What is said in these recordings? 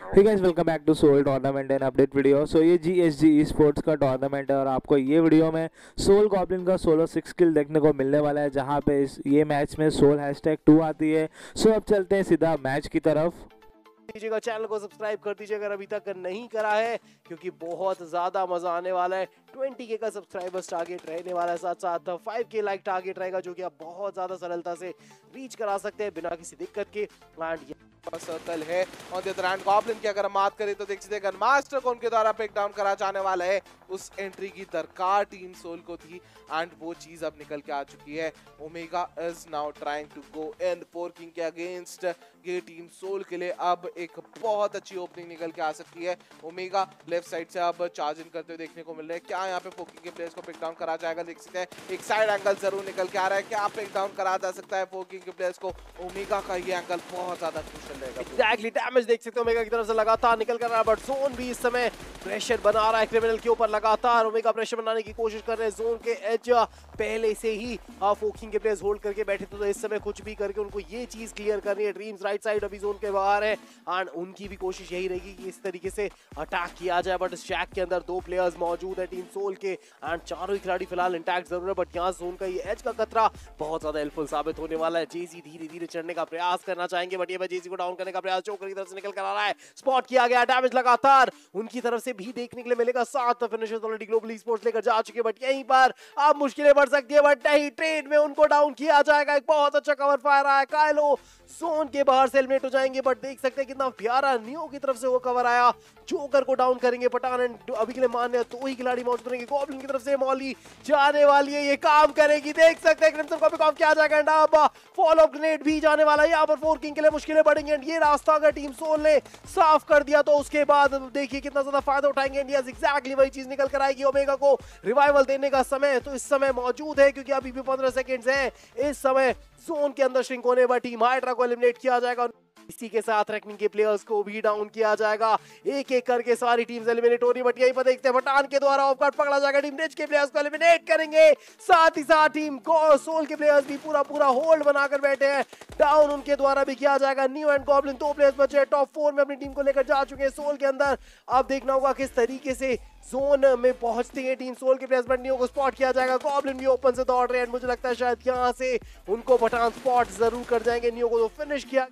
Hey guys, welcome back to Soul tournament and update video. So ये GSG e sports का tournament है और आपको ये वीडियो में सोल गॉब्लिन का सोलो 6 किल देखने को मिलने वाला है, जहां पे ये मैच में सोल #2 आती है। सो अब चलते हैं सीधा मैच की तरफ। दीजिएगा, चैनल को सब्सक्राइब कर दीजिए अगर अभी तक नहीं करा है, क्योंकि बहुत ज्यादा मजा आने वाला है। 20K का सब्सक्राइबर्स टारगेट रहने वाला है, साथ साथ 5K लाइक टारगेट रहेगा, जो कि आप बहुत ज्यादा सरलता से रीच करा सकते हैं बिना किसी दिक्कत के। एंड सर्कल है on the other hand Goblin की अगर हम बात करें तो देख सकते हैं गनमास्टर को उनके द्वारा पिक डाउन करा जाने वाला है। उस एंट्री की दरकार टीम सोल को थी एंड वो चीज अब निकल के आ चुकी है। Omega is now trying to go in four king के अगेंस्ट। ये टीम सोल के लिए अब एक बहुत अच्छी ओपनिंग निकल के आ सकती है। ओमेगा लेफ्ट साइड से अब चार्ज इन करते हुए देखने को मिल रहे हैं। क्या यहाँ पे फोर किंग के प्लेयर्स को पिक डाउन करा जाएगा, देख सकते हैं एक साइड एंगल जरूर निकल के आ रहा है। क्या पिक डाउन करा जा सकता है फोर किंग के प्लेयर्स को? ओमेगा का ये एंगल बहुत ज्यादा क्रूशियल रहेगा। एग्जैक्टली, डैमेज देख सकते हो ओमेगा की तरफ से लगातार निकल कर रहा है, बट जोन भी इस समय प्रेशर बना रहा है क्रिमिनल के ऊपर। लगातार ओमेगा प्रेशर बनाने की कोशिश कर रहे हैं। जोन के एज पहले से ही फोकिंग के प्लेयर्स होल्ड करके बैठे थे, तो इस समय कुछ भी करके उनको ये चीज क्लियर करनी है। ड्रीम्स राइट साइड अभी जोन के बाहर है एंड उनकी भी कोशिश यही रहेगी कि इस तरीके से अटैक किया जाए, बट शैक के अंदर 2 प्लेयर्स मौजूद है टीम सोल के एंड चारों ही खिलाड़ी फिलहाल इंटैक्ट जरूर है, बट यहाँ जोन का ये एज का खतरा बहुत ज्यादा हेल्पफुल साबित होने वाला है। जेसी धीरे धीरे चढ़ने का प्रयास करना चाहेंगे, बट ये जेसी को डाउन करने का प्रयास चोकर की तरफ से निकल कर आ रहा है। स्पॉट किया गया, डैमेज लगातार उनकी तरफ से भी देखने के लिए मिलेगा। 7 finishers already Global e sports लेकर जा चुके, बट यहीं पर अब मुश्किलें बढ़ सकती है, बट नहीं, ट्रेड में उनको डाउन किया जाएगा। एक बहुत अच्छा कवर फायर आया, कायलो जोन के बाहर से एलिमिनेट हो जाएंगे, बट देख सकते हैं कितना प्यारा नियो की तरफ से वो कवर आया। जोकर को डाउन करेंगे पठान एंड अभी के लिए मान्य 2 ही खिलाड़ी मौजूद रहेंगे। गॉब्लिन की तरफ से मॉली जाने वाली है, ये काम करेगी, देख सकते हैं क्रिम्सन को पिक ऑफ किया जाएगा एंड अब फॉलो ग्रेनेड भी जाने वाला है। यहाँ पर 4 किंग के लिए मुश्किलें बढ़ेंगी एंड ये रास्ता अगर टीम सोल ने साफ कर दिया तो उसके बाद देखिए कितना ज्यादा फायदा उठाएंगे इंडिया। एग्जैक्टली वही चीज निकल कर आएगी। ओमेगा को रिवाइवल देने का समय तो इस समय मौजूद है, क्योंकि अभी भी 15 सेकंड्स हैं इस समय जोन के अंदर श्रिंक होने पर टीम हाइड्रा को एलिमिनेट किया जाएगा। इसी के साथ रेकनिंग के प्लेयर्स को भी डाउन किया जाएगा। एक एक करके सारी टीम्स एलिमिनेट हो रही, बट यहीं पर देखते हैं पठान के द्वारा ऑफ गार्ड पकड़ा जाएगा। टीम रिच के प्लेयर्स को एलिमिनेट करेंगे, साथ ही साथ टीम सोल के प्लेयर्स भी पूरा होल्ड बनाकर बैठे हैं। डाउन उनके द्वारा भी किया जाएगा। न्यू एंड गॉब्लिन 2 प्लेयर्स बचे, टॉप 4 में अपनी टीम को लेकर जा चुके हैं सोल के अंदर। अब देखना होगा किस तरीके से जोन में पहुंचती है टीम सोल के प्लेयर्स, बट न्यू को स्पॉट किया जाएगा। गॉब्लिन भी ओपन से दौड़ रहे हैं, मुझे लगता है शायद यहाँ से उनको पठान स्पॉट जरूर कर जाएंगे। न्यू को तो फिनिश किया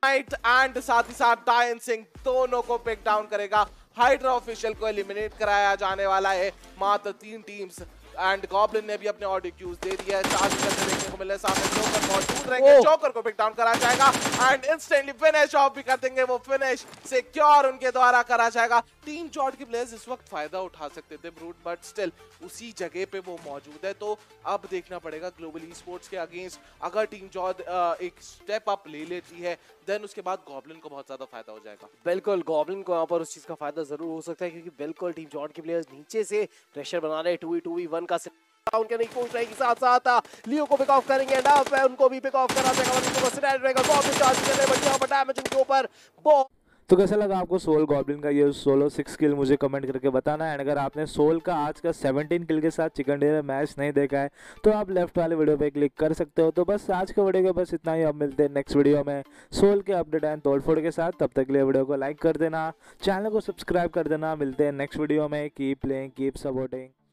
एंड साथ ही साथ डायन सिंह दोनों को पिक डाउन करेगा। हाइड्रा ऑफिशियल को एलिमिनेट कराया जाने वाला है। मात्र 3 टीम्स एंड गॉब्लिन ने भी अपने ऑडियो क्यूज दे दिया है। 4 करते देखने को मिल रहा है। सामने जोकर मौजूद रहेंगे, जोकर को पिक डाउन करा जाएगा एंड इंस्टेंटली फिनिश ऑफ भी कर देंगे। वो फिनिश सिक्योर उनके द्वारा करा जाएगा। टीम जॉर्ड के प्लेयर्स इस वक्त फायदा उठा सकते थे ब्रूट, बट स्टिल उसी जगह पे वो मौजूद है। तो अब देखना पड़ेगा ग्लोबल ई स्पोर्ट्स के अगेंस्ट अगर टीम जॉर्ड एक स्टेप अप ले लेती है, देन उसके बाद गॉब्लिन को बहुत ज्यादा फायदा हो जाएगा। बिल्कुल, गॉब्लिन को यहाँ पर उस चीज का फायदा जरूर हो सकता है, क्योंकि बिल्कुल टीम जॉर्ड के प्लेयर्स नीचे से प्रेशर बना रहे हैं। 2v1 का डाउन करने की कोशिश रहेगी, साथ साथ लियो को पिक ऑफ करेंगे एंड अब उनको भी पिक ऑफ करा जाएगा। उनको सिलेक्ट रहेगा, गॉब्लिन चार्ज कर रहे हैं, बट यहाँ पर डैमेज उनके ऊपर बहुत। तो कैसा लगा आपको सोल गॉब्लिन का ये सोलो 6 किल, मुझे कमेंट करके बताना है। अगर आपने सोल का आज का 17 किल के साथ चिकन डिनर मैच नहीं देखा है तो आप लेफ्ट वाले वीडियो पे क्लिक कर सकते हो। तो बस आज के वीडियो के बस इतना ही। अब मिलते हैं नेक्स्ट वीडियो में सोल के अपडेट एंड तोड़फोड़ के साथ। तब तक के लिए वीडियो को लाइक कर देना, चैनल को सब्सक्राइब कर देना। मिलते हैं नेक्स्ट वीडियो में। Keep playing, keep supporting.